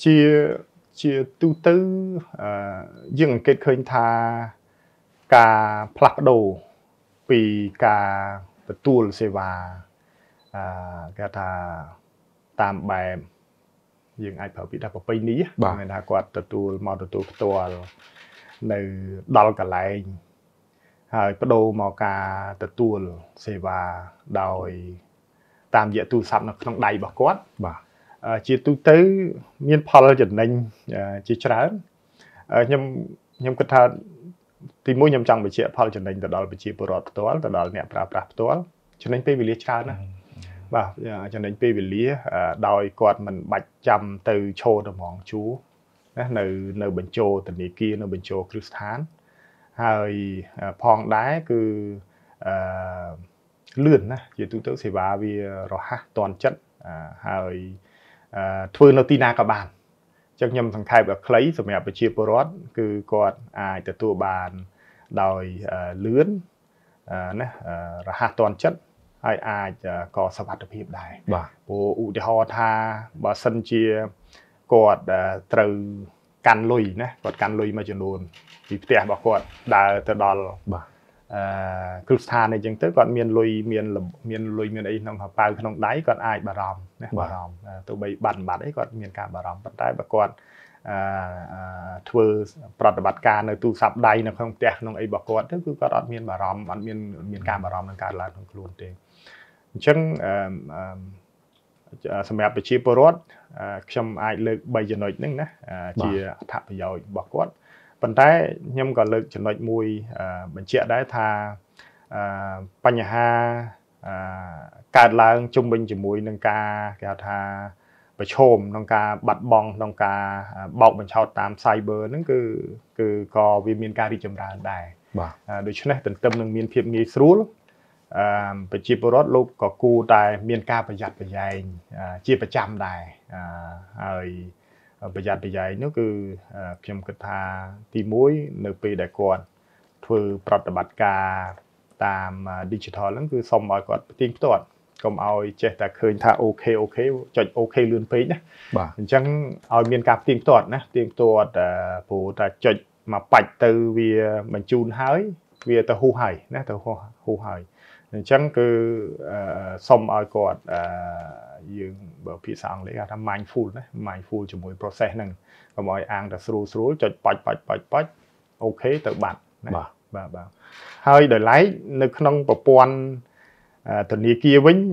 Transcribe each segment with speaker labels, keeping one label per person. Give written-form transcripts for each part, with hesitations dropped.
Speaker 1: chia tu tư dương kết khơi tha cả plak đồ vì cả tool se và cái tha tam bài dương ai bảo bị đáp bei ní người ta quạt tool màu toolในดอลกับไลน์ประตูมอกาตัวตัวเสวาโดยตามเยอะตู้ซับนักน้องใดบอกว่าจีตู้ตื้อมีนพอลจุดนึงจีชนะยำกระทาที่มุ่งยำจังไปเชี่ยพอลจุดนึงแต่ดอลไปเชี่ยปรอดตัวแต่ดอลเนี่ยปราบตัวฉะนั้นไปวิลเลียชานะฉะนั้นไปวิลเลียโดยกอดมันบัดจำtừโชว์ตัวมองชูនៅបញ្ចូលធនាគារនៅបញ្ចូលគ្រឹះស្ថានហើយផងដែរគឺលឿនណាជាទូទៅសេវាវារហ័សទាន់ចិត្តហើយធ្វើនៅទីណាក៏បានអញ្ចឹងខ្ញុំសង្ខេបឲ្យខ្លីសម្រាប់ប្រជាពលរដ្ឋគឺគាត់អាចទទួលបានដោយលឿនណារហ័សទាន់ចិត្តហើយអាចក៏សុវត្ថិភាពដែរព្រោះឧទាហរណ៍ថាបើសិនជាគាត់ត្រូវកាន់លុយណាគាត់កាន់លុយមួយចំនួនពីផ្ទះរបស់គាត់ដើរទៅដល់គ្រឹះស្ថានអីចឹងទៅគាត់មានលុយមានអីក្នុងប៉ៅក្នុងដៃគាត់អាចបារម្ភណាបារម្ភទោះបីបាត់អីគាត់មានការបារម្ភប៉ុន្តែបើគាត់ធ្វើប្រតិបត្តិការនៅទូរស័ព្ទដៃនៅក្នុងផ្ទះក្នុងអីរបស់គាត់ទៅគឺគាត់អត់មានបារម្ភអត់មានការបារម្ភនឹងកើតឡើងក្នុងខ្លួនទេអញ្ចឹងសម្រាប់ប្រជាពលរដ្ឋខ្ញុំអាចលើក3ចំណុចហ្នឹងណាជាអត្ថប្រយោជន៍របស់គាត់ប៉ុន្តែខ្ញុំក៏លើកចំណុចមួយបញ្ជាក់ដែរថាបញ្ហាកើតឡើងជុំវិញជាមួយនឹងការគេហៅថាប្រឈមក្នុងការបាត់បង់ក្នុងការបោកបញ្ឆោតតាម cyber ហ្នឹងគឺក៏វាមានការរីកចម្រើនដែរដូច្នេះទន្ទឹមនឹងមានភាពងាយស្រួលប្រជាពលរដ្ឋលោកក៏គួរតែមានការប្រយ័ត្នប្រយែងជាប្រចាំដែរហើយប្រយ័ត្នប្រយែងនោះគឺខ្ញុំគិតថាទី1នៅពេលដែលគាត់ធ្វើប្រតិបត្តិការតាម digital ហ្នឹងគឺសូមឲ្យគាត់ផ្ទៀងផ្ទាត់កុំឲ្យចេះតែឃើញថាអូខេចុចអូខេលឿនពេកណាអញ្ចឹងឲ្យមានការផ្ទៀងផ្ទាត់ណាផ្ទៀងផ្ទាត់ព្រោះតែចុចមកបាច់ទៅវាបញ្ជូនហើយវាទៅហ៊ូហើយណាទៅហ៊ូហើយអញ្ចឹងគឺសូមឲ្យគាត់យើងបើភាសាអង់គ្លេសគេថា mindful ណា mindful ជាមួយ process ហ្នឹងកុំឲ្យអាងតែស្រួលចុចបាច់អូខេទៅបាត់ណាបាទហើយដោយឡែកនៅក្នុងប្រព័ន្ធធនាគារវិញ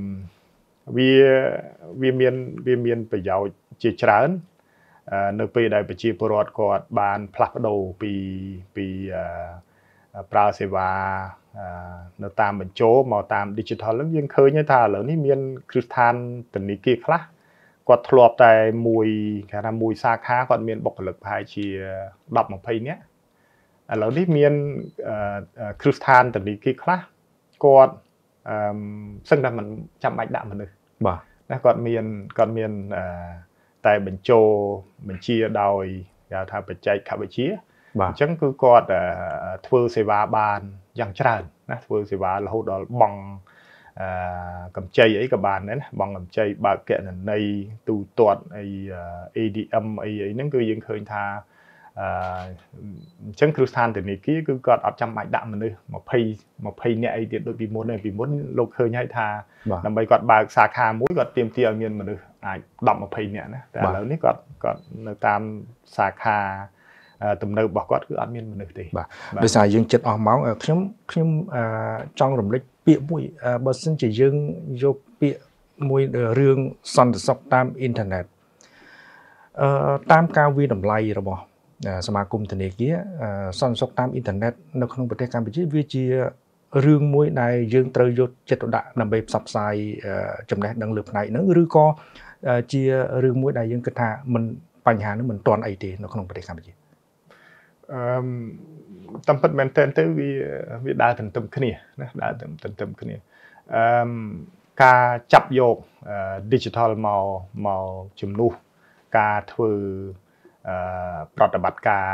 Speaker 1: វាមានប្រយោជន៍ជាច្រើននៅពេលដែលប្រជាពលរដ្ឋគាត់បានផ្លាស់ប្ដូរពីប្រើសេវានៅតាមបញ្ចូលមកតាម digital ហ្នឹងយើងឃើញថាឥឡូវនេះមានគ្រឹះស្ថានធនាគារខ្លះគាត់ធ្លាប់តែមួយគេថាមួយសាខាគាត់មានបុគ្គលិកប្រហែលជា10-20នាក់ឥឡូវនេះមានគ្រឹះស្ថានធនាគារខ្លះគាត់សឹងតែមិនចាំបាច់ដាក់មនុស្សបាទណាគាត់មានតែបញ្ចូលបញ្ជាដោយគេថាបច្ចេកវិទ្យាអញ្ចឹងគឺគាត់ធ្វើសេវាបានយ៉ាងច្រើនណាធ្វើសេវារហូតដល់បង់កម្ចីអីក៏បានដែរណាបង់កម្ចីបើកគណនីទូទាត់អី ADM អីហ្នឹងគឺយើងឃើញថាអញ្ចឹងគ្រឹះស្ថានធនាគារគឺគាត់អត់ចាំបាច់ដាក់មនុស្ស20នាក់អីទៀតដូចពីមុនទេពីមុនលោកឃើញហើយថាដើម្បីគាត់បើកសាខាមួយគាត់ទាមទារឲ្យមានមនុស្សអាច10-20នាក់ណាតែឥឡូវនេះគាត់នៅតាមសាខាទំនើបរបស់គាត់គឺអត់មានមនុស្សទេបាទដោយសារយើងចិត្តអស់ម៉ោងខ្ញុំចង់រំលឹកពាក្យមួយបើសិនជាយើងយកពាក្យមួយរឿងសន្តិសុខតាមអ៊ីនធឺណិតតាមការវិតម្លៃរបស់សមាគមធនាគារសន្តិសុខតាមអ៊ីនធឺណិតនៅក្នុងប្រទេសកម្ពុជាវាជារឿងមួយដែលយើងត្រូវយកចិត្តទុកដាក់ដើម្បីផ្សព្វផ្សាយចំណេះដឹងលើផ្នែកហ្នឹងឬក៏ជារឿងមួយដែលយើងគិតថាបញ្ហានេះមិនទាន់អីទេនៅក្នុងប្រទេសកម្ពុជាតាមពិតមែនតើទៅវាដើរទន្ទឹមគ្នាណាដើរទន្ទឹមគ្នាការចាប់យក digital មកជំនួសការធ្វើប្រតិបត្តិការ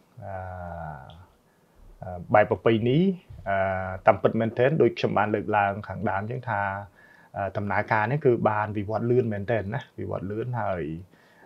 Speaker 1: បែបប្រពៃណីតាមពិតមែនតើដូចខ្ញុំបានលើកឡើងខាងដើមអញ្ចឹងថាដំណើរការនេះគឺបានវិវត្តលឿនមែនតើណាវិវត្តលឿនហើយ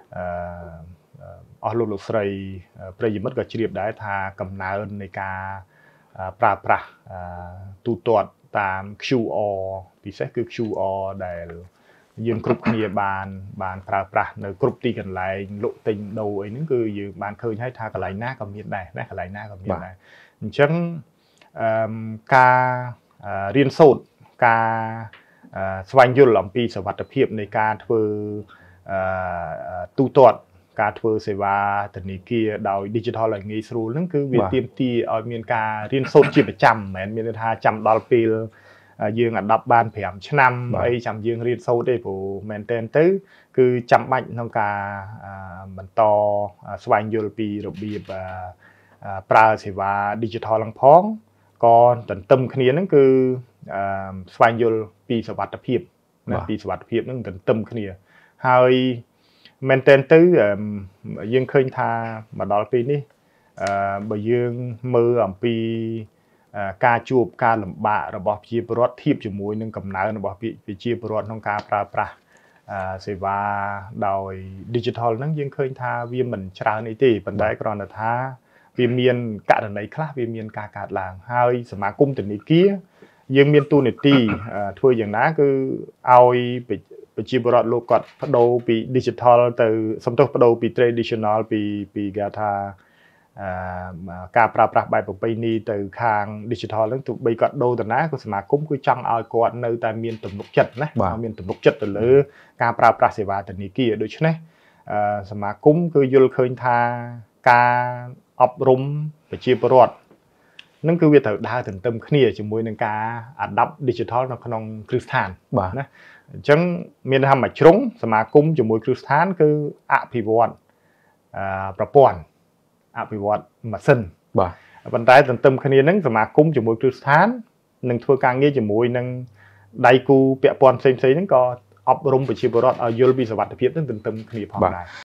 Speaker 1: អស់លោកស្រីប្រិយមិត្តក៏ជ្រាបដែរថាកំណើននៃការប្រើប្រាស់ទូទាត់តាម QR ពិសេសគឺ QR ដែលយើងគ្រប់គ្នាបានប្រើប្រាស់នៅគ្រប់ទីកន្លែងលក់ទិញដូរអីហ្នឹងគឺយើងបានឃើញហើយថាកន្លែងណាក៏មានដែរណាកន្លែងណាក៏មានដែរអញ្ចឹងការរៀនសូត្រការស្វែងយល់អំពីសុវត្ថិភាពនៃការធ្វើទូទាត់ការធ្វើសេវាធនាគារដោយ digital ឲ្យងាយស្រួលហ្នឹងគឺវាទាមទារឲ្យមានការរៀនសូត្រជាប្រចាំមិនមែនមានន័យថាចាំដល់ពេលយើងអាដប់បាន5ឆ្នាំអីចាំយើងរៀនសូត្រទេព្រោះមែនតើទៅគឺចាំបាច់ក្នុងការបន្តស្វែងយល់ពីរបៀបប្រើសេវា digital ឡើងផងក៏ទន្ទឹមគ្នាហ្នឹងគឺស្វែងយល់ពីសុវត្ថិភាពណាពីសុវត្ថិភាពហ្នឹងទន្ទឹមគ្នាហើយមែនតើទៅយើងឃើញថាមកដល់ពេលនេះបើយើងមើលអំពីការជួបការលំបាករបស់ប្រជាពលរដ្ឋធៀបជាមួយនឹងកំណើនរបស់ប្រជាពលរដ្ឋក្នុងការប្រើប្រាស់សេវាដោយ digital ហ្នឹងយើងឃើញថាវាមិនច្រើនអីទេប៉ុន្តែគ្រាន់តែថាវាមានករណីខ្លះវាមានការកើតឡើងហើយសមាគមធនាគារយើងមានទូនាទីធ្វើយ៉ាងណាគឺឲ្យប្រជាពលរដ្ឋលោកគាត់បដូរពី digital ទៅសំទោសបដូរពី traditional ពីគេថាការប្រើប្រាស់បែបប្រពៃណីទៅខាង digital ហ្នឹងទោះបីគាត់ដូរទៅណាក៏សមាគមគឺចង់ឲ្យគាត់នៅតែមានទំនុកចិត្តណាមានទំនុកចិត្តទៅលើការប្រើប្រាស់សេវាធនាគារដូច្នេះសមាគមគឺយល់ឃើញថាការអប់រំប្រជាពលរដ្ឋនឹងគឺវាត្រូវដើរទន្ទឹមគ្នាជាមួយនឹងការ adapt digital នៅក្នុងគ្រឹះស្ថានណាអញ្ចឹងមានថាមួយជ្រុងសមាគមជាមួយគ្រឹះស្ថានគឺអភិវឌ្ឍប្រព័ន្ធអភិវឌ្ឍម៉ាស៊ីនប៉ុន្តែទន្ទឹមគ្នានឹងសមាគមជាមួយគ្រឹះស្ថាននឹងធ្វើការងារជាមួយនឹងដៃគូពាក់ព័ន្ធផ្សេងៗហ្នឹងក៏អប់រំប្រជាពលរដ្ឋឲ្យយល់ពីសុវត្ថិភាពនឹងទន្ទឹមគ្នាផងដែរ